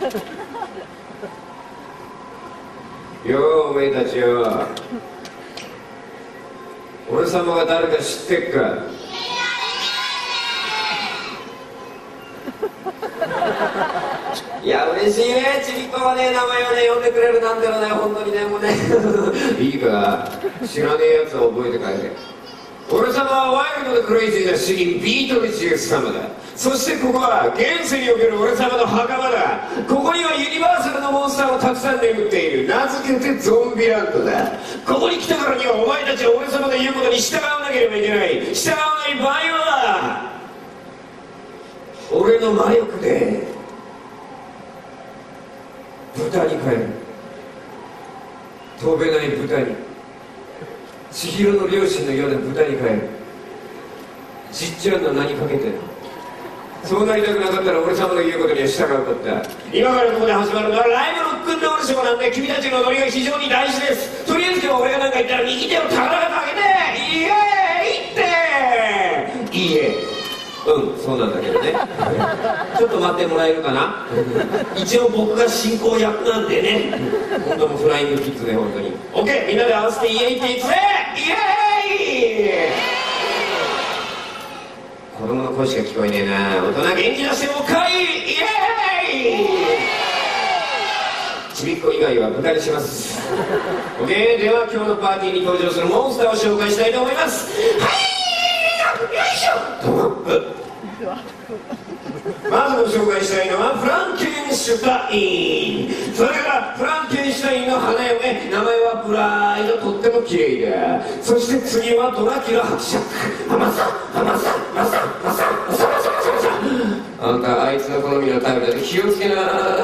ようおめえたちよ、俺様が誰か知ってっか？いや嬉しいね、ちびっこがね名前をね呼んでくれるなんてのね、本当にね、もうねいいか、知らねえやつは覚えて帰れ。俺様はワイルドでクレイジーな主人ビートルジュース様だ。そしてここは現世における俺様の墓場だ。ここにはユニバーサルのモンスターもたくさん眠っている。名付けてゾンビランドだ。ここに来たからにはお前たちは俺様が言うことに従わなければいけない。従わない場合は俺の魔力で豚に変える。飛べない豚に、千尋の両親のような豚に変える。じっちゃんの名にかけて、そうなりたくなかったら俺様の言うことには従うことだ。今からここで始まるのはライブロックンロールショーなんで、君たちのノリが非常に大事です。とりあえず今日俺が何か言ったら右手を高々と上げてイエーイって。いいえ、そうなんだけどねちょっと待ってもらえるかな一応僕が進行役なんでね、今度もフライングキッズで本当に OK、 みんなで合わせてイエーイっていくぜ。イエーイ。子供の声しか聞こえねえな。大人元気出してもう一回イエーイ。ちびっこ以外は豚にします。 OK、 では今日のパーティーに登場するモンスターを紹介したいと思います。はい、よいしょ。トマップ。まずご紹介したいのはフランケンシュタイン。それからフランケンシュタインの花嫁、名前はプライド、とっても綺麗だ。そして次はドラキュラ伯爵。マサマサマサマサマサマサマサマサ。あんたあいつの好みのタイプだって気をつけな。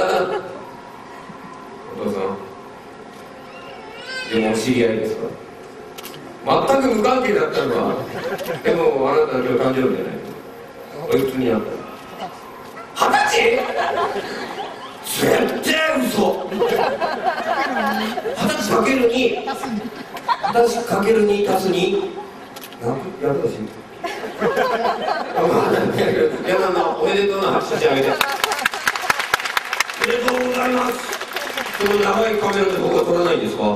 お父さんでもお知り合いですか？全く無関係だったのは。でもあなたは今日誕生日じゃない。おいくつになったの？20歳？絶対嘘。20歳かける2、20歳かける2足す2、役年。やだな、おめでとうな拍手してあげて。おめでとうございます。その長いカメラで僕は撮らないんですか？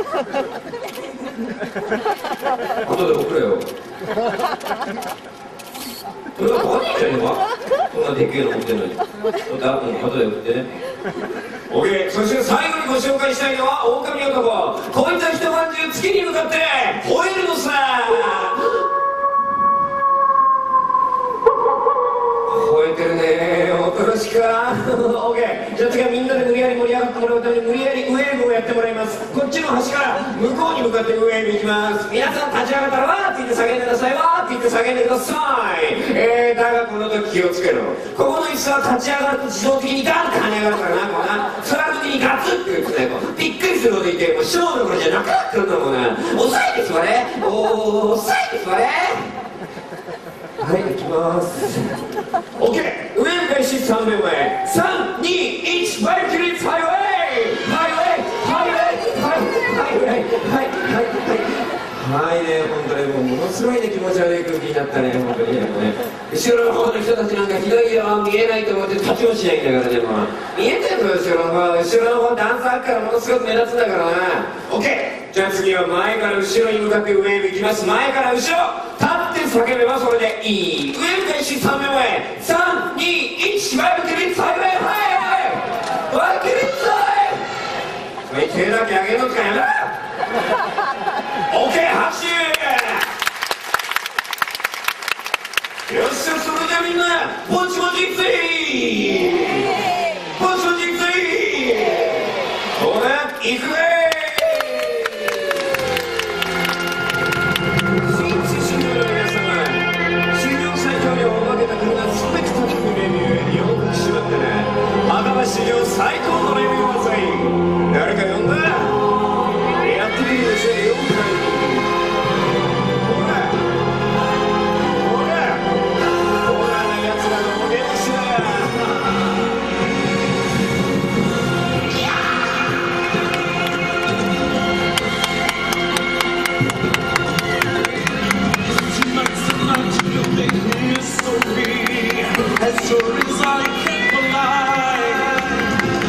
後で送れよ。それはバカじゃねえか、そんなでっけえの持ってんのに。後で送ってね。 OK、 そして最後にご紹介したいのは狼男。こいつは一晩中月に向かって吠えるのさ。吠えてるね、おとなしくか。 OK、 じゃあ次はみんなで無理やり盛り上がってもらうために無理やりウェーブをやってもらいます。こっちの端から向こうに向かってウェーブいきます。皆さん立ち上がったらわーって言って叫んでください。わーって言って叫んでください。だがこの時気をつけろ。ここの椅子は立ち上がると自動的にガンって跳ね上がるからな。こうな座る時にガツッて言ってね、びっくりするほどいて、もうショーどころじゃなくなってるんだもんな。抑えて座れ、抑えて座れ。はい、行きます。 OK、 ウェーブ開始3秒前。3、2、1、バイクリッツハイウェイハイウェイハイウェイハイウェイはいね、本当にものすごいね、気持ち悪い空気になったね、本当にね。後ろの方の人たちなんか左は見えないと思って立ちもしないんだからね。もう見えてるぞ、後ろの方段差あっからものすごく目立つんだからな。 OK、 じゃあ次は前から後ろに向かってウェーブいきます。前から後ろ立って叫べばそれでいい。ウェーブ開始3秒前。3、2、1、バイクリッツハイウェイはいバイクリッツハイ。手だけ上げるのかやめろ。 OK、 拍手。よっしゃ、それじゃみんなポチポチいくぜ。ポチポチいくぜ。ほらいくぜ。史上最高のレビュー技い誰か呼んだ。やってくるでしょ、4回。ほらほらほらなやつらのお出ましだ。As sure as I keep alive,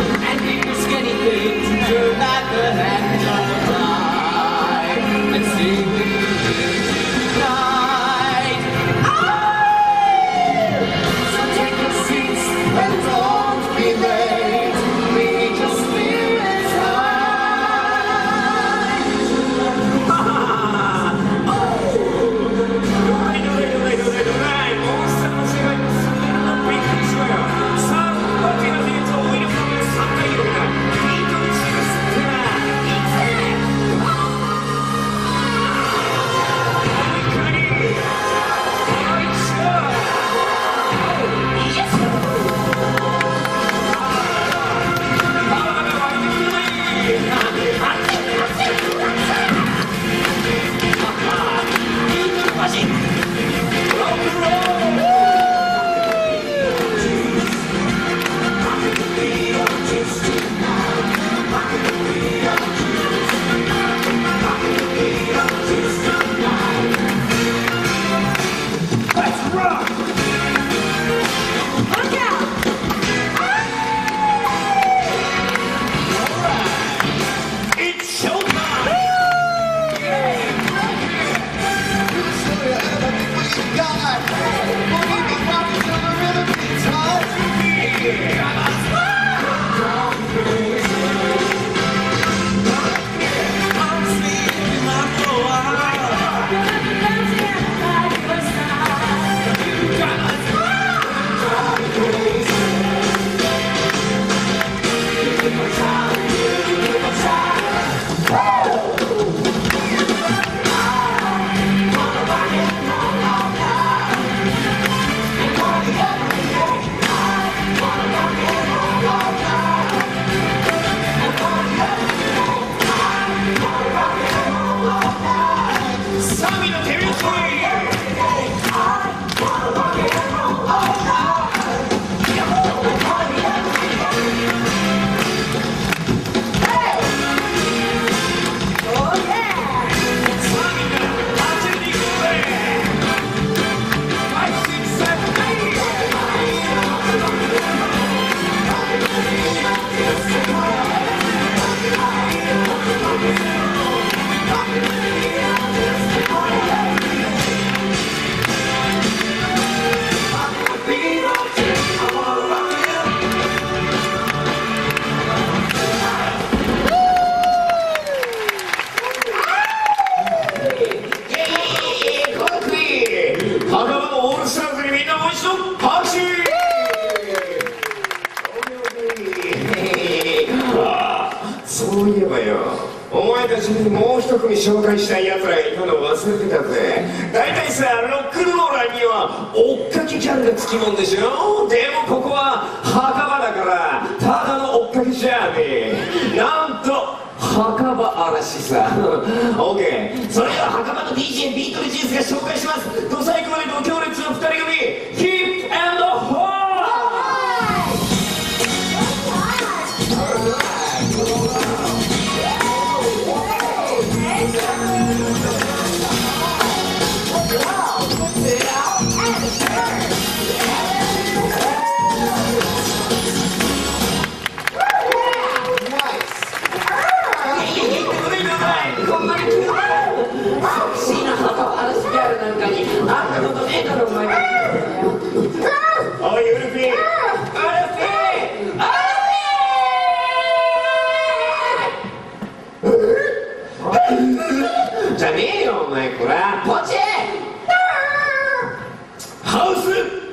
そういえばよ、お前たちにもう一組紹介したいやつらがいたの忘れてたぜ。大体さ、ロックンローラーには追っかけキャラがつきもんでしょ。でもここは墓場だからただの追っかけじゃねえ、なんと墓場嵐さ。オーケー、それでは墓場の DJ ビートルジュースが紹介します。ドサイクまでご強烈の2人組、ヒップ&ホー。おいウルフィー、ウルフィー、じゃねえよお前、こらポチハウス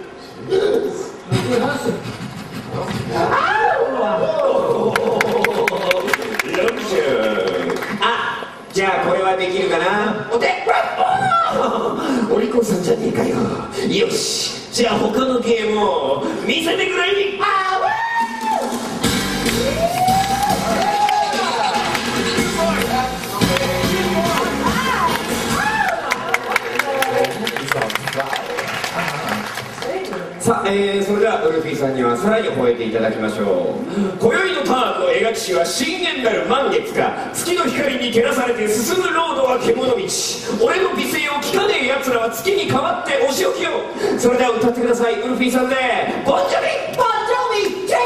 よっしゃ。あ、じゃあこれはできるかな。お手お利口さんじゃねえかよ。よし、じゃあ他のゲームを見せてくれ。さあ、それではウルフィーさんにはさらに吠えていただきましょう。今宵のターンの描き師は深淵なる満月か、月の光に照らされて進むロードは獣道。俺の美声を聞かねえ奴らは月に代わってお仕置きよ。それでは歌ってください、ウルフィーさんでボンジョビボンジョビ、チェック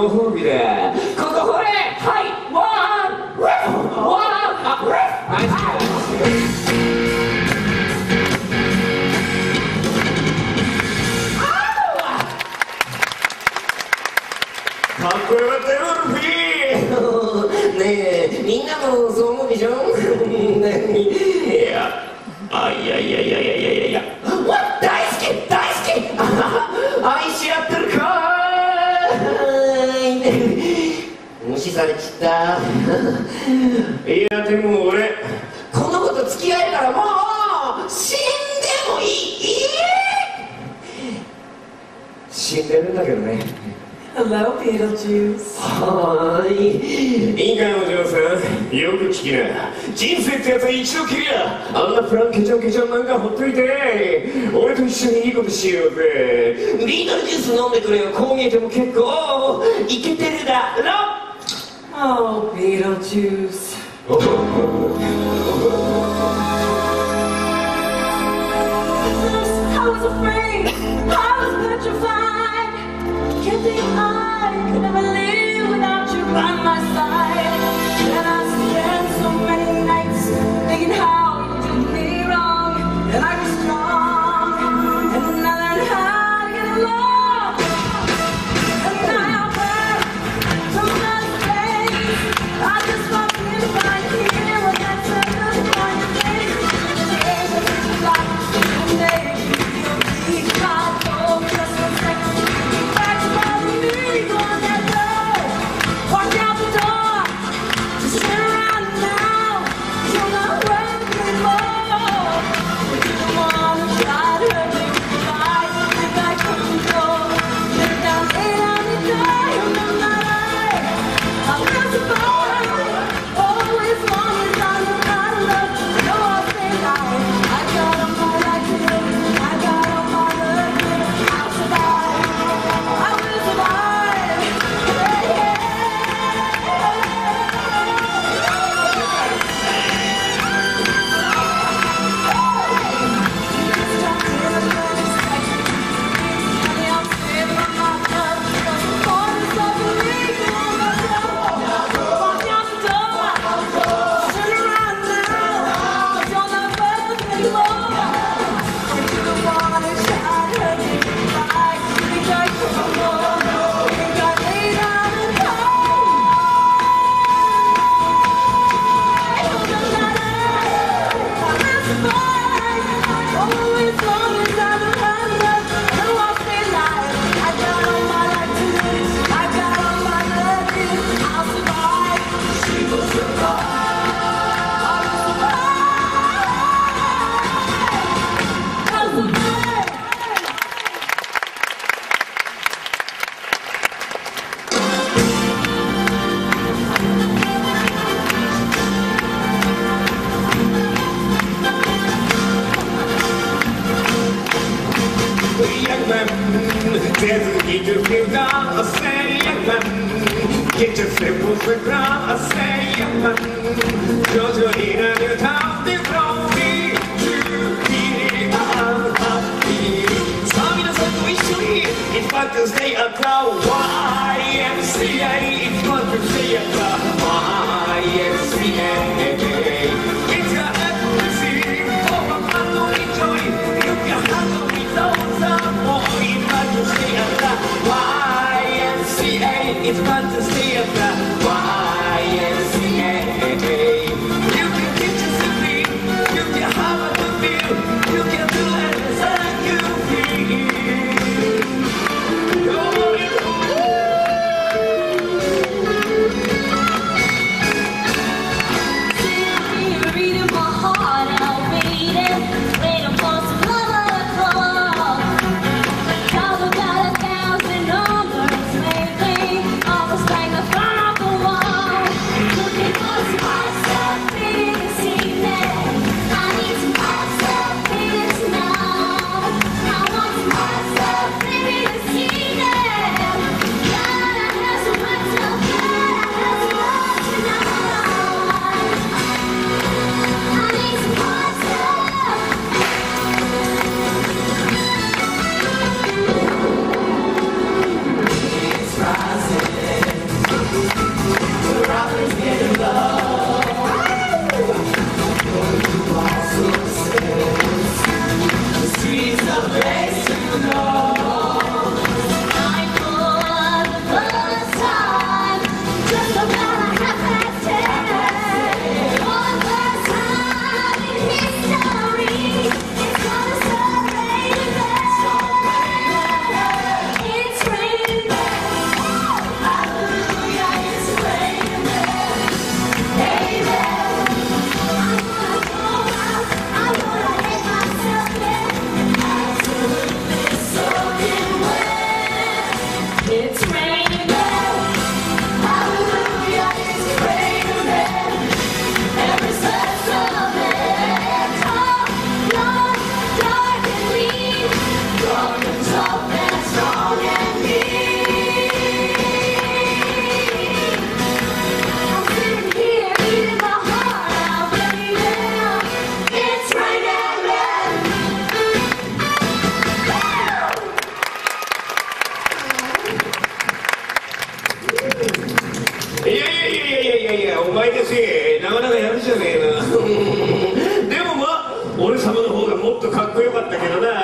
ご褒美だ。ここほれ、はい、ワン、かっこよかったよ、ルフィ。ねえ、みんなもそう思うでしょ。いや、大好き、愛し合ってるかーい。無視されちったいや、でも俺この子と付き合えたらもう死んでもいい。死んでるんだけどね。 Hello, Beetlejuice. はーい。いいかい、お嬢さん、よく聞きな。人生ってやつは一度きりだ。あんなプランケチャンなんかほっといて、俺と一緒にいいことしようぜ。ビートルジュース飲んでくれよ。こう見えても結構イケてるだろ。 Oh, Beetlejuice. I was afraid, I was petrified. Can't think I could never live without you by my side. And I spent so many nights thinking how you did me wrong. And I was strong, and I learned how to get along. And now we're from the space. I just want to live right here when I turn on your face. Change like and make you feel my focus and sex. Back from me, going that door. Walk out the door. Just turn around now. You're not worth anymore. You don't wanna try to hurt me. I think I couldn't go. Lay down, and die. I'm not lying. I'll not survive. Oh, as long as I know how to love, I know I'll stay alive. I got all my life to live. I got all my love to give. I'll survive. I will survive. There's a need to feel down, I say, get yourself off the ground, I say, you're in a new town, they from me to be happy. So I'm gonna say to each it's fun to stay at the YMCA, it's fun to stay at the YMCA. It's your everything, oh, I'm not to enjoy, you can handle me, those are more. To stay at the YMCA, it's fun to stay at the YMCA. もっとかっこよかったけどな。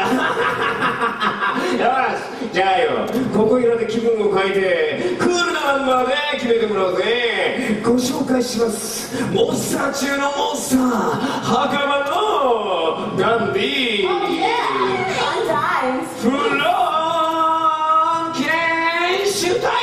よし、じゃあよ、ここいらで気分を変えてクールなナンバーで決めてもらうぜ。ご紹介します。モンスター中のモンスター、墓場のダンディー。 Oh yeah, fun times. フロン記念集隊。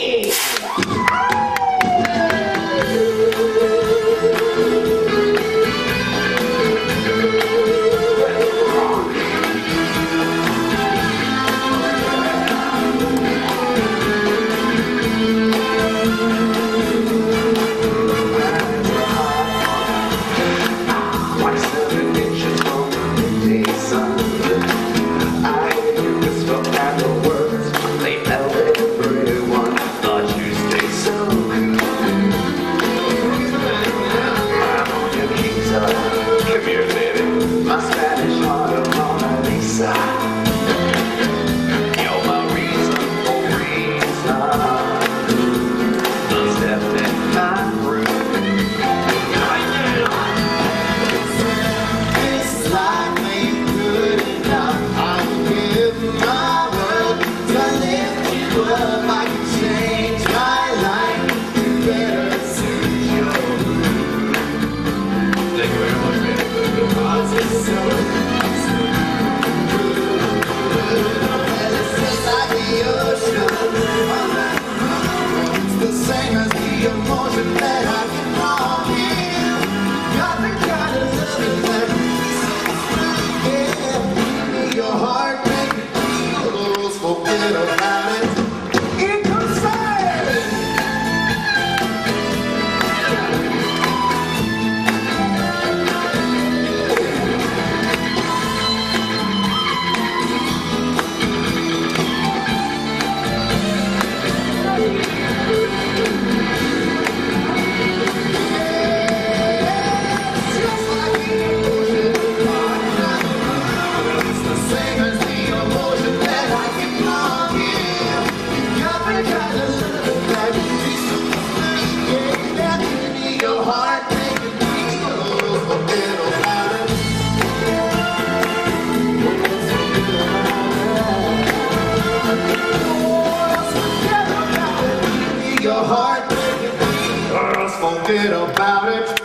Forget about it.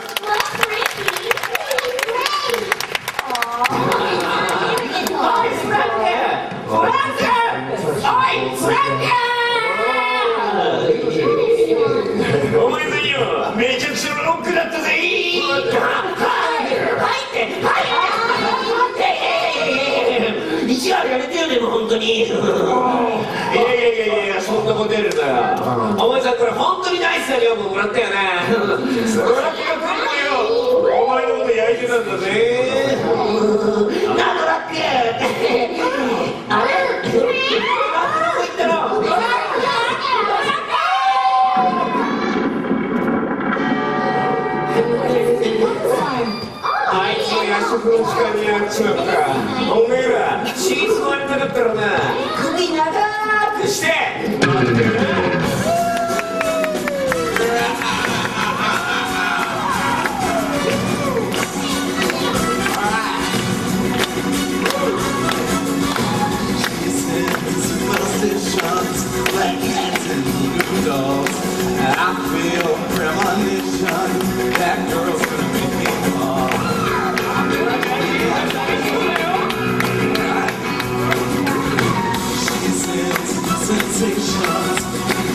Yeah, そんなことやるな。お前さんこれ本当にナイスな量ももらったよね。ドラキが来るのよ。お前のこと焼いてたんだぜ。なドラック。あれ？どこ行ったの？あいつの夜食の時間にやっちまった。おめえらシーズン割りたかったらな、首長くして待ってるな。 I feel premonition. That girl's gonna make me fall. She sends sensations.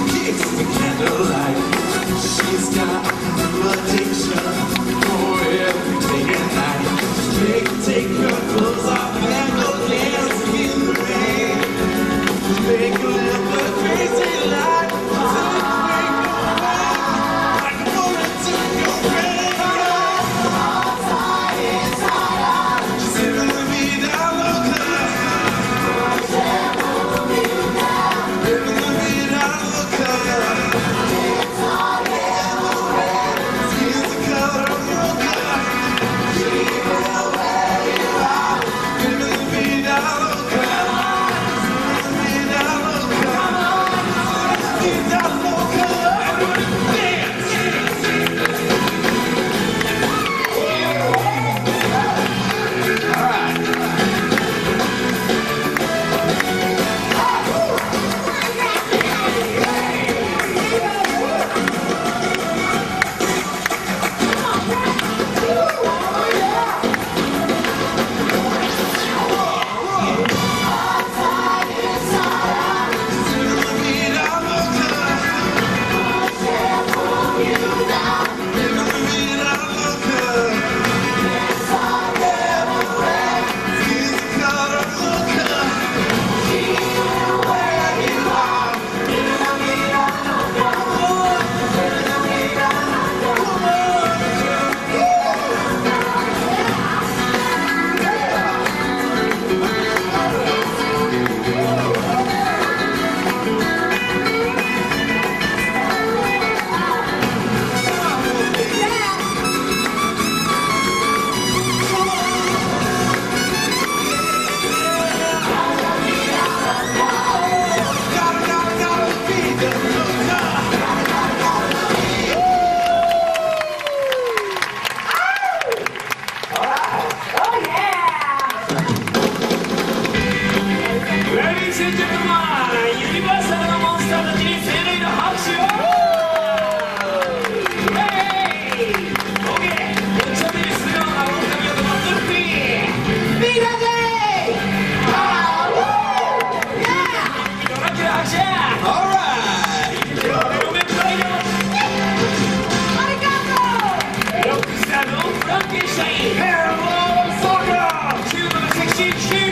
119